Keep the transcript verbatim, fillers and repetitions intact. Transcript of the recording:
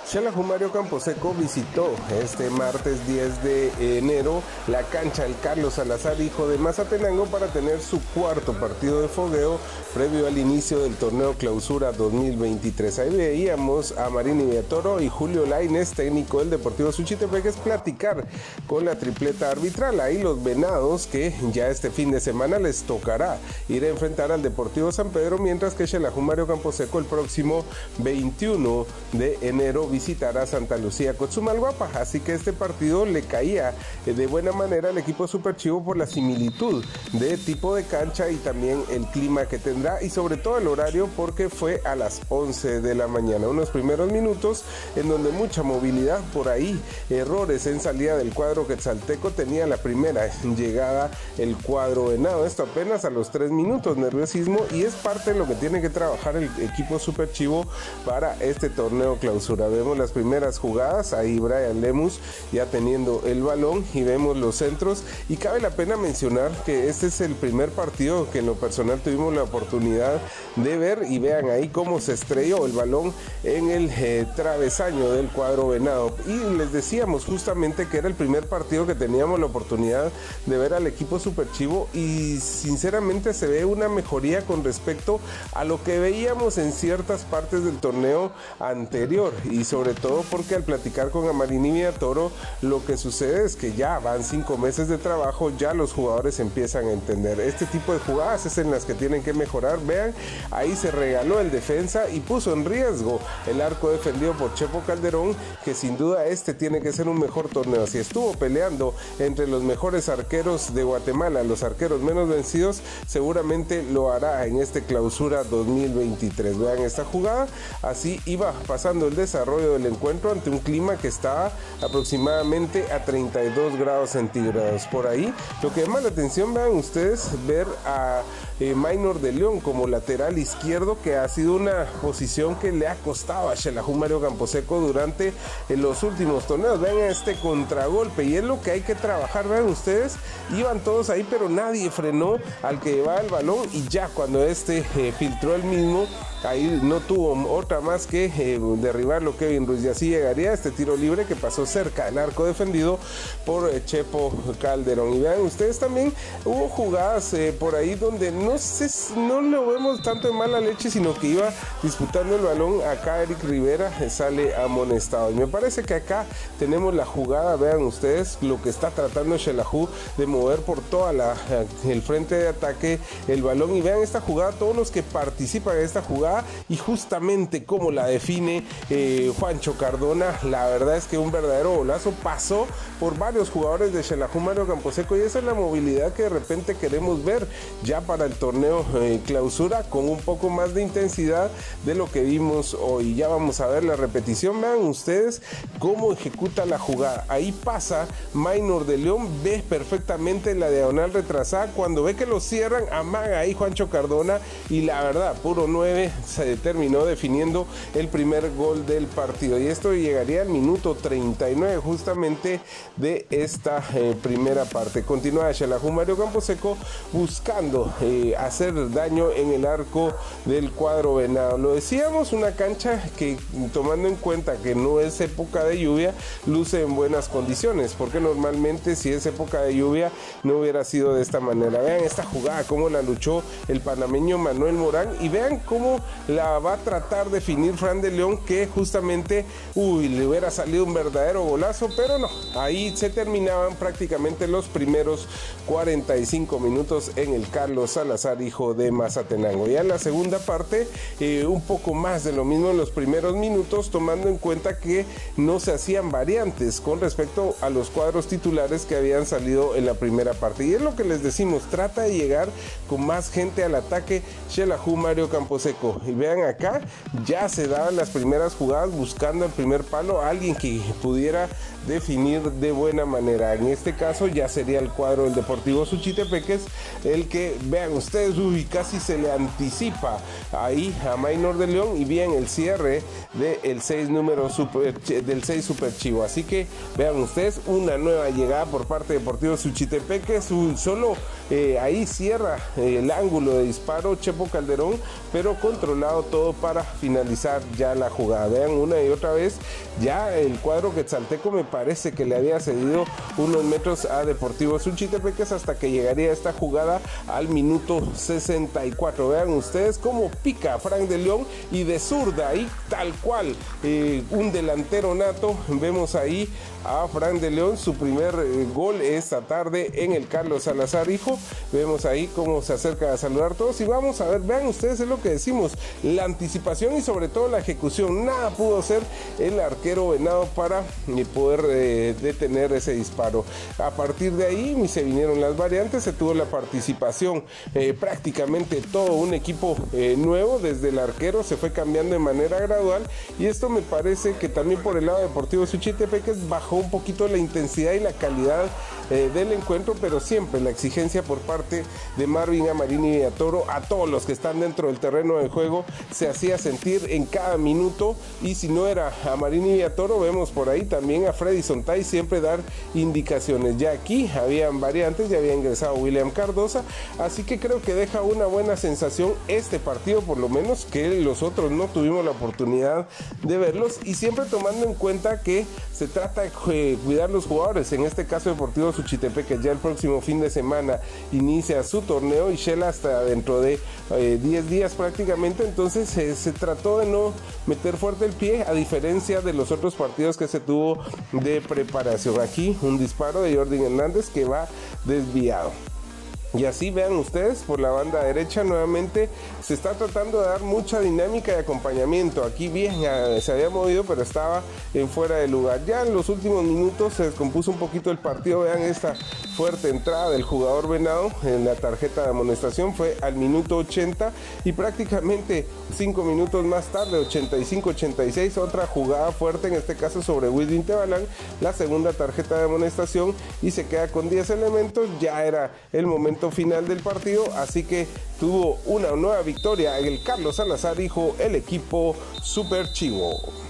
Xelajú Mario Camposeco visitó este martes diez de enero la cancha del Carlos Salazar, hijo de Mazatenango, para tener su cuarto partido de fogueo previo al inicio del torneo Clausura dos mil veintitrés. Ahí veíamos a Marini Villatoro y Julio Lainez, técnico del Deportivo Suchitepeques, platicar con la tripleta arbitral. Ahí los venados, que ya este fin de semana les tocará ir a enfrentar al Deportivo San Pedro, mientras que Xelajú Mario Camposeco el próximo veintiuno de enero visitará Santa Lucía Cotzumalguapa. Así que este partido le caía de buena manera al equipo Superchivo por la similitud de tipo de cancha y también el clima que tendrá, y sobre todo el horario, porque fue a las once de la mañana. Unos primeros minutos en donde mucha movilidad, por ahí errores en salida del cuadro quetzalteco. Tenía la primera llegada el cuadro venado, esto apenas a los tres minutos. Nerviosismo, y es parte de lo que tiene que trabajar el equipo Superchivo para este torneo Clausura. Vemos las primeras jugadas, ahí Brian Lemus ya teniendo el balón, y vemos los centros, y cabe la pena mencionar que este es el primer partido que en lo personal tuvimos la oportunidad de ver, y vean ahí cómo se estrelló el balón en el eh, travesaño del cuadro venado. Y les decíamos justamente que era el primer partido que teníamos la oportunidad de ver al equipo Superchivo, y sinceramente se ve una mejoría con respecto a lo que veíamos en ciertas partes del torneo anterior, y sobre todo porque al platicar con Amarini Villatoro, lo que sucede es que ya van cinco meses de trabajo, ya los jugadores empiezan a entender este tipo de jugadas es en las que tienen que mejorar. Vean, ahí se regaló el defensa y puso en riesgo el arco defendido por Chepo Calderón, que sin duda este tiene que ser un mejor torneo. Si estuvo peleando entre los mejores arqueros de Guatemala, los arqueros menos vencidos, seguramente lo hará en este Clausura dos mil veintitrés. Vean esta jugada, así iba pasando el desarrollo del encuentro ante un clima que estaba aproximadamente a treinta y dos grados centígrados. Por ahí, lo que llama la atención, vean ustedes, ver a eh, Maynor de León como lateral izquierdo, que ha sido una posición que le ha costado a Xelajú Mario Camposeco durante eh, los últimos torneos. Vean este contragolpe, y es lo que hay que trabajar. Vean ustedes, iban todos ahí, pero nadie frenó al que llevaba el balón, y ya cuando este eh, filtró el mismo, ahí no tuvo otra más que eh, derribarlo Kevin Ruiz, y así llegaría este tiro libre que pasó cerca del arco defendido por eh, Chepo Calderón. Y vean ustedes, también hubo jugadas eh, por ahí donde no sé, no lo vemos tanto de mala leche, sino que iba disputando el balón acá Eric Rivera, eh, sale amonestado. Y me parece que acá tenemos la jugada. Vean ustedes lo que está tratando Xelajú de mover por toda la el frente de ataque el balón, y vean esta jugada, todos los que participan en esta jugada, y justamente como la define eh, Juancho Cardona. La verdad es que un verdadero golazo, pasó por varios jugadores de Xelajú Mario Camposeco, y esa es la movilidad que de repente queremos ver ya para el torneo eh, Clausura, con un poco más de intensidad de lo que vimos hoy. Ya vamos a ver la repetición. Vean ustedes cómo ejecuta la jugada. Ahí pasa Maynor de León, ve perfectamente la diagonal retrasada, cuando ve que lo cierran, amaga ahí Juancho Cardona, y la verdad, puro nueve, se terminó definiendo el primer gol del partido. Y esto llegaría al minuto treinta y nueve justamente de esta eh, primera parte. Continúa Xelajú Mario Camposeco buscando eh, hacer daño en el arco del cuadro venado. Lo decíamos, una cancha que, tomando en cuenta que no es época de lluvia, luce en buenas condiciones, porque normalmente si es época de lluvia no hubiera sido de esta manera. Vean esta jugada, cómo la luchó el panameño Manuel Morán, y vean cómo la va a tratar de definir Fran de León, que justamente, uy, le hubiera salido un verdadero golazo, pero no, ahí se terminaban prácticamente los primeros cuarenta y cinco minutos en el Carlos Salazar, hijo de Mazatenango. Ya en la segunda parte, eh, un poco más de lo mismo en los primeros minutos, tomando en cuenta que no se hacían variantes con respecto a los cuadros titulares que habían salido en la primera parte. Y es lo que les decimos, trata de llegar con más gente al ataque Xelajú Mario Camposeco. Y vean acá, ya se daban las primeras jugadas buscando el primer palo, alguien que pudiera definir de buena manera. En este caso ya sería el cuadro del Deportivo Suchitepeques el que, vean ustedes, uy, casi se le anticipa ahí a Maynor de León, y bien el cierre del seis número super, del seis Superchivo. Así que vean ustedes, una nueva llegada por parte de Deportivo Suchitepeques, solo eh, ahí cierra eh, el ángulo de disparo Chepo Calderón, pero controla otro lado todo para finalizar ya la jugada. Vean una y otra vez, ya el cuadro quetzalteco me parece que le había cedido unos metros a Deportivo Suchitepeques hasta que llegaría esta jugada al minuto sesenta y cuatro. Vean ustedes cómo pica Frank de León y de zurda, ahí tal cual, eh, un delantero nato. Vemos ahí a Frank de León, su primer eh, gol esta tarde en el Carlos Salazar Hijo. Vemos ahí cómo se acerca a saludar a todos y vamos a ver, vean ustedes, es lo que decimos, la anticipación y sobre todo la ejecución. Nada pudo hacer el arquero Venado para eh, poder eh, detener ese disparo. A partir de ahí se vinieron las variantes, se tuvo la participación eh, prácticamente todo un equipo eh, nuevo. Desde el arquero se fue cambiando de manera gradual y esto me parece que también por el lado de Deportivo Suchitepeques bajó un poquito la intensidad y la calidad eh, del encuentro, pero siempre la exigencia por parte de Marvin Amarini Villatoro a todos los que están dentro del terreno de juego se hacía sentir en cada minuto. Y si no era Amarini Villatoro, vemos por ahí también a Freddy Sontay siempre dar indicaciones. Ya aquí habían variantes, ya había ingresado William Cardosa, así que creo que deja una buena sensación este partido, por lo menos que los otros no tuvimos la oportunidad de verlos, y siempre tomando en cuenta que se trata de eh, cuidar los jugadores. En este caso Deportivo Suchitepeques ya el próximo fin de semana inicia su torneo y Shela hasta dentro de eh, diez días prácticamente, entonces eh, se trató de no meter fuerte el pie a diferencia de los otros partidos que se tuvo de preparación. Aquí un disparo de Jordi Hernández que va desviado. Y así vean ustedes por la banda derecha nuevamente se está tratando de dar mucha dinámica y acompañamiento. Aquí bien se había movido pero estaba en fuera de lugar. Ya en los últimos minutos se descompuso un poquito el partido. Vean esta fuerte entrada del jugador Venado en la tarjeta de amonestación, fue al minuto ochenta y prácticamente cinco minutos más tarde, ochenta y cinco ochenta y seis, otra jugada fuerte, en este caso sobre Wilvin Tebalán, la segunda tarjeta de amonestación y se queda con diez elementos. Ya era el momento final del partido, así que tuvo una nueva victoria en el Carlos Salazar Hijo, el equipo Super Chivo.